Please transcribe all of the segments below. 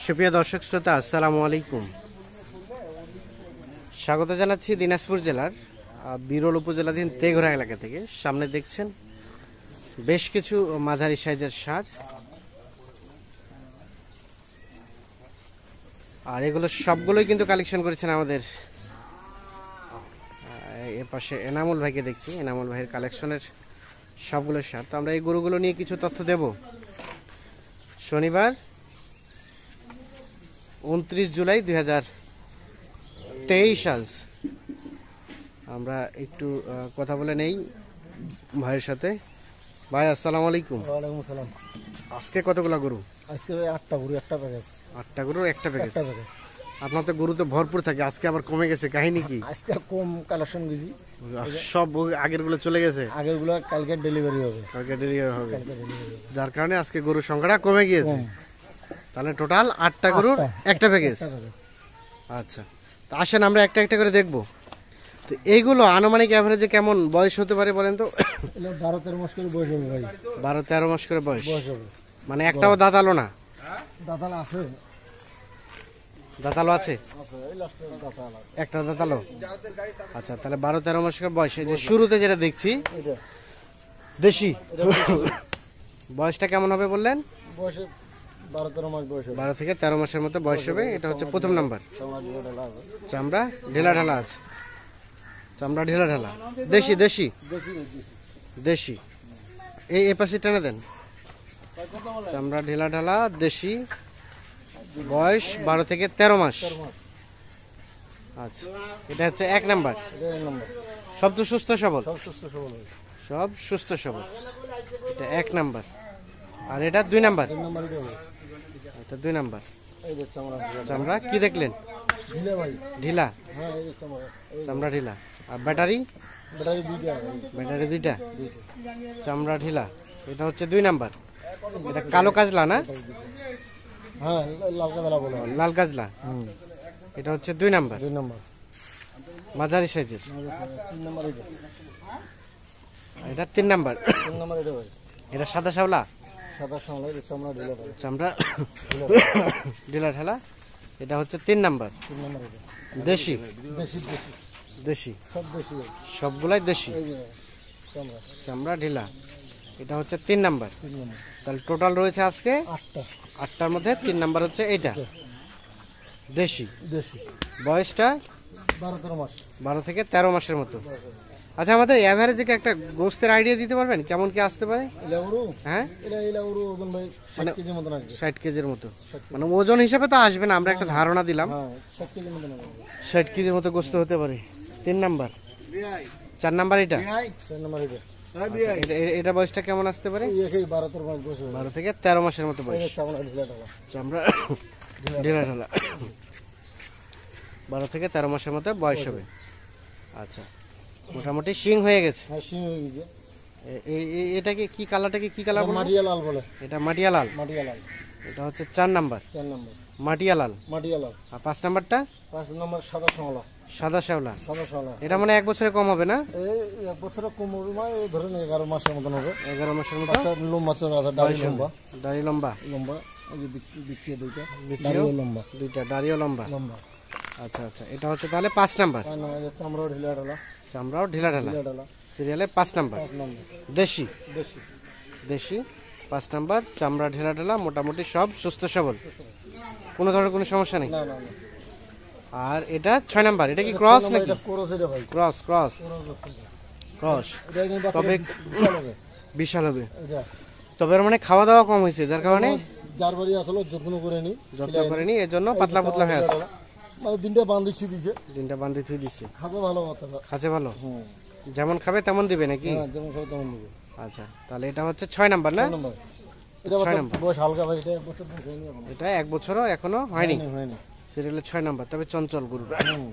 সুপ্রিয় দর্শক শ্রোতা, আসসালামু আলাইকুম। স্বাগত জানাচ্ছি দিনাজপুর জেলার বিরল উপজেলাধীন তেঘরা এলাকা থেকে। সামনে দেখছেন বেশ কিছু মাঝারি সাইজের ষাঁড়, আর এগুলো সবগুলোই কিন্তু কালেকশন করেছেন আমাদের এর পাশে এনামুল ভাইকে দেখছি। এনামুল ভাইয়ের কালেকশনের সবগুলো ষাঁড়। তো আমরা এই গরুগুলো নিয়ে কিছু তথ্য দেব। শনিবার 29 জুলাই 2023 আজ আমরা একটু কথা বলে নেই ভাইয়ের সাথে। ভাই আসসালামু আলাইকুম। ওয়ালাইকুম আসসালাম। আজকে কতগুলো গরু? আজকে ভাই 8টা গরু, একটা প্যাকেজ। 8টা গরুর একটা প্যাকেজ। আপনার তো গরু তো ভরপুর থাকে, আজকে আবার কমে গেছে, কাহিনী কি? আজকে কম কালেকশন দিছি, সব আগের গুলো চলে গেছে। আগের গুলো কালকে ডেলিভারি হবে, যার কারণে আজকে গরুর সংখ্যাটা কমে গিয়েছে। তাহলে টোটাল 8টা গরুর একটা প্যাকেজ। আচ্ছা, তো আসেন আমরা একটা একটা করে দেখবো। তো এইগুলো আনুমানিক অ্যাভারেজে কেমন বয়স হতে পারে বলেন তো? 12-13 মাস করে বয়স হবে ভাই। 12-13 মাস করে বয়স হবে। মানে একটাও দাঁতালো না? দাঁতাল আছে, দাঁতালো আছে, একটা দাঁতালো। আচ্ছা, তাহলে 12-13 মাস করে বয়স। এই যে শুরুতে যেটা দেখছি দেশি, বয়সটা কেমন হবে বললেন? বয়সে 12-13 মাস বয়স হবে। 12 থেকে 13 মাসের মতো বয়স হবে। এটা হচ্ছে প্রথম নাম্বার। চামড়া ঢেলা ঢালা আছে, চামড়া ঢেলা ঢালা। দেশি দেশি দেশি। এই পাশে টেনে দেন। চামড়া ঢেলা ঢালা দেশি, বয়স 12 থেকে 13 মাস। আচ্ছা, এটা হচ্ছে এক নাম্বার। সব তো সুস্থ সবল, সব সুস্থ সবল। এটা এক নাম্বার। আর এটা 2 নাম্বার। এটা 2 নাম্বার। চামড়া কি দেখলেন? ঢিলা, চামড়া ঢিলা। আর ব্যাটারি? ব্যাটারি 2টা, চামড়া ঢিলা। এটা হচ্ছে 2 নাম্বার। এটা কালো কাজলা না? লাল কাজলা। এটা হচ্ছে 2 নাম্বার, মাঝারি সাইজের। এটা 3 নাম্বার। এটা সাদা শাওলা, চামড়া ঢিলা ঢালা। এটা হচ্ছে 3 নাম্বার। দেশি দেশি, সবগুলাই দেশি, চামড়া ঢিলা। এটা হচ্ছে 3 নাম্বার। তাহলে টোটাল রয়েছে আজকে 8টার মধ্যে 3 নাম্বার হচ্ছে এইটা দেশি। বয়সটা 12 থেকে 13 মাসের মতো। আচ্ছা, আমাদের এভারেজে একটা গোস্তের আইডিয়া দিতে পারবেন কেমন কি আসতে পারে? হ্যাঁ, 60 কেজির মতো। মানে ওজন হিসাবে তো আসবে না, আমরা একটা ধারণা দিলাম। 60 কেজির মতো গোস্ত হতে পারে। 3 নাম্বার। 4 নাম্বার এটা। এটা বয়সটা কেমন আসতে পারে? 12 থেকে 13 মাসের মতো বয়স। চামড়া ঢিলা ঢালা, 12 থেকে 13 মাসের মতো বয়স হবে। আচ্ছা, মোটামুটি শিং হয়ে গেছে। এটাকে কি কালারটাকে কি কালার বলে? মাটিয়া লাল বলে। এটা মাটিয়া লাল। এটা হচ্ছে 4 নাম্বার, মাটিয়া লাল। আর 5 নাম্বারটা? 5 নম্বর সাদা শাওলা। সাদা শাওলা। এটা মানে 1 বছরে কম হবে না? 1 বছরে কম হবে, মানে ধরেন 11 মাসের মতন হবে। 11 মাসের মতো। লম্বা চড়া আছে, দাড়ি লম্বা। দাড়ি লম্বা লম্বা। এই যে বিচিয়ে দুইটা, দাড়িও লম্বা, দুইটা দাড়িও লম্বা। আচ্ছা আচ্ছা, এটা হচ্ছে তাহলে 5 নাম্বার। চামড়াও ঢিলা ঢালা, চামড়াও ঢিলা ঢালা। সিরিয়ালে 5 নাম্বার। দেশি দেশি 5 নাম্বার, চামড়া ঢিলা ঢালা, মোটামুটি সব সুস্থ সবল, কোনো ধরনের কোনো সমস্যা নেই। আর এটা 6 নাম্বার। এটা কি ক্রস নাকি? Cross cross cross. তবে বিশাল হবে। তবে মানে খাওয়া দাওয়া কম হয়েছে, যার কারণে যার বাড়ি আসলে যত্ন করেনি, এর জন্য পাতলা পাতলা হয়ে আছে। মানে দিনটা বান্ধি থুই দিচ্ছে। খাচ্ছে ভালো, যেমন খাবে তেমন দিবে নাকি? যেমন খাবে তেমন দিবে। আচ্ছা, তাহলে এটা হচ্ছে 6 নাম্বার না? এটা বয়স হালকা ভাই, এটা 1 বছরও এখনো হয়নি। সিরিয়ালে 6 নাম্বার, তবে চঞ্চল গরু।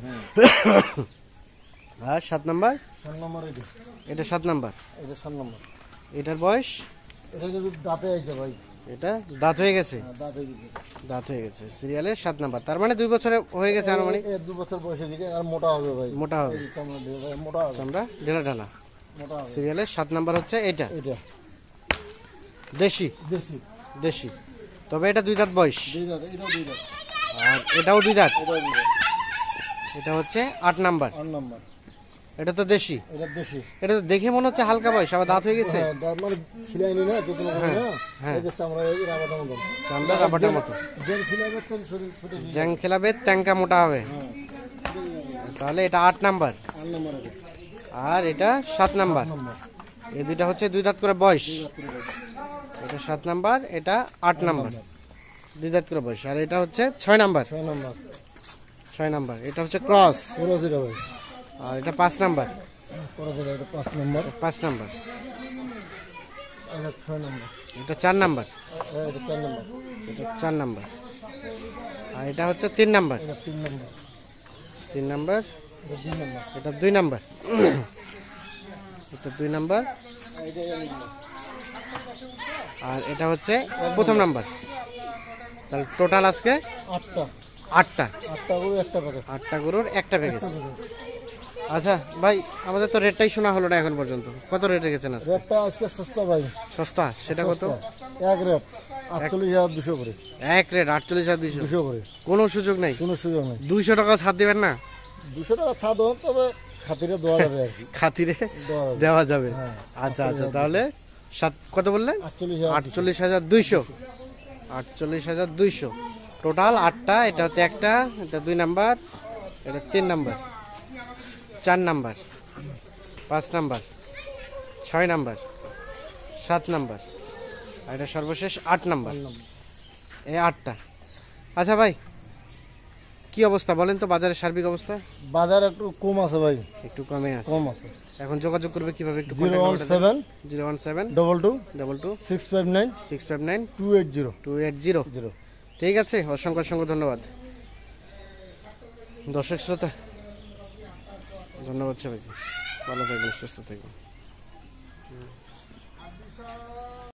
আর 7 নাম্বার? এটা 7 নাম্বার। এটার বয়স? এটা কিন্তু দাঁতে আইছে ভাই, এটা দাঁত হয়ে গেছে। দাঁত হয়ে গেছে, সিরিয়ালে 7 নাম্বার। তার মানে 2 বছরে হয়ে গেছে আনুমানিক। 2 বছর বয়সে গেছে। আর মোটা হবে ভাই, মোটা হবে, চামড়া ঢেলা ঢালা। সিরিয়ালে 7 নাম্বার হচ্ছে এটা দেশি দেশি। তবে এটা 2 দাঁত বয়স, দুই দাঁত, এটাও দুই দাঁত, আর এটাও 2 দাঁত। এটাও দুই দাঁত। এটা হচ্ছে 8 নাম্বার। 8 নাম্বার, এটা তো দেশি। এটা দেশি। এটা তো দেখে মনে হচ্ছে হালকা বয়স, আবার দাঁত হয়ে গেছে। হ্যাঁ, দাঁত মানে খিলাইনি না, যত্ন করি না। হ্যাঁ। এই যে চামড়া এই রাবাটার মতন। চামড়া রাবারের মতো। যেন খিলাইবে তেল শরীর ফুটে যায়। জ্যাং খেলাবে ট্যাঙ্কা মোটা হবে। হ্যাঁ, তাহলে এটা 8 নাম্বার, 8 নাম্বার এটা। আর এটা 7 নাম্বার। নাম্বার, এই দুইটা হচ্ছে 2 দাঁত করে বয়স। দুই দাঁত করে দাঁত। এটা 7 নাম্বার, এটা 8 নাম্বার, 2 দাঁত করে বয়স। আর এটা হচ্ছে 6 নাম্বার। 6 নাম্বার, 6 নাম্বার, এটা হচ্ছে ক্রস। পুরো এটা ভাই। আর এটা 5 নাম্বার। পুরো এটা 5 নাম্বার, 5 নাম্বার, এটা 6 নাম্বার, এটা 4 নাম্বার, এটা 4 নাম্বার, এটা 4 নাম্বার। আর এটা হচ্ছে 3 নাম্বার। এটা 3 নাম্বার, 3 নাম্বার, এটা 2 নাম্বার, এটা 2 নাম্বার, এটা 2 নাম্বার। এটা 1 নাম্বার। আর এটা হচ্ছে প্রথম নাম্বার। তাহলে টোটাল আজকে 8টা, 8টা। 8টা করে একটা প্যাকেট। 8টা গরুর একটা প্যাকেজ। আচ্ছা ভাই, আমাদের তো রেটটাই শোনা হলো না এখন পর্যন্ত। কত রেট রেখেছেন আজকে? রেটটা আজকে সস্তা ভাই, সস্তা, সেটা কত? এক রেট 48,200 করে। এক রেট 48,200। 200 করে, কোনো সুযোগ নেই? কোনো সুযোগ নেই। 200 টাকা ছাড় দিবেন না? 200 টাকা ছাড় দেবো, তবে খাতিরে দেওয়া যাবে আর কি, খাতিরে দেওয়া যাবে। দেওয়া যাবে। হ্যাঁ, আচ্ছা আচ্ছা, তাহলে কত বললেন? 48,200। 48,200। 48,200 টোটাল 8টা। এটা হচ্ছে একটা, এটা 2 নাম্বার, এটা 3 number, 4 number, 5 number, 6 number, 7 number, আর এটা সর্বশেষ 8 নাম্বার। এই 8টা। আচ্ছা ভাই, কি অবস্থা বলেন তো বাজারের সার্বিক অবস্থা? বাজার একটু কম আছে ভাই, একটু কমে আছে। কম আছে। এখন যোগাযোগ করবে কিভাবে? একটু 017 017 22 22 659 659 280 280। 0। ঠিক আছে, অসংখ্য অসংখ্য ধন্যবাদ দর্শক শ্রোতা। ধন্যবাদ সবাইকে, ভালো থাকবেন, সুস্থ থাকবেন।